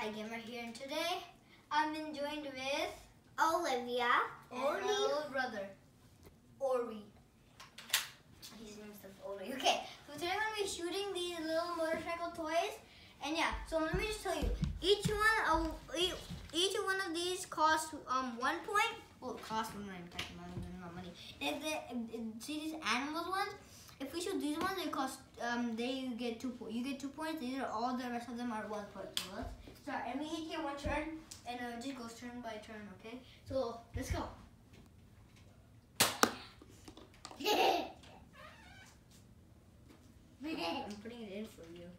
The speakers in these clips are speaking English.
Gamer here, and today I'm joined with Olivia and our little brother, Ori. His name is Ori. Okay, so today we're going to be shooting these little motorcycle toys. And yeah, so let me just tell you, each one of these costs 1 point. Well, it costs when I'm talking about money. See these animals ones? If we shoot these ones, they cost they get 2 points. You get 2 points. These are all the rest of them are 1 point. So let's start. And we each get 1 turn, and it just goes turn by turn. Okay. So let's go. I'm putting it in for you.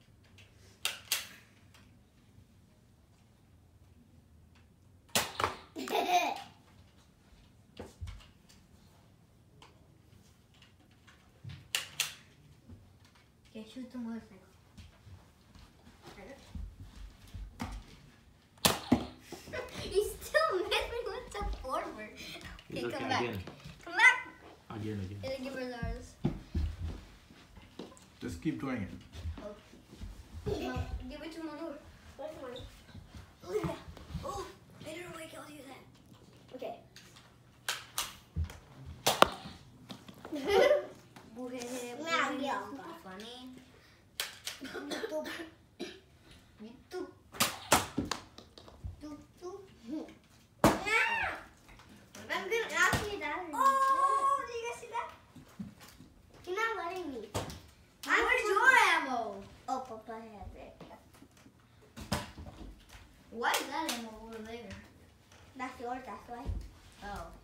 Okay, shoot the motorcycle. He's still messing with the forward. Okay, come back. Again. Come back. Again. It'll give us ours. Just keep doing it. Okay. Give it to Manur. Where's mine? Look at that. Oh, later awake, I'll do that. Okay. Funny. YouTube. I'm gonna ask you that. Oh, did you guys see that? You're not letting me. Where's your ammo? Oh, Papa has it. Why is that ammo over there? That's yours, that's why. Oh.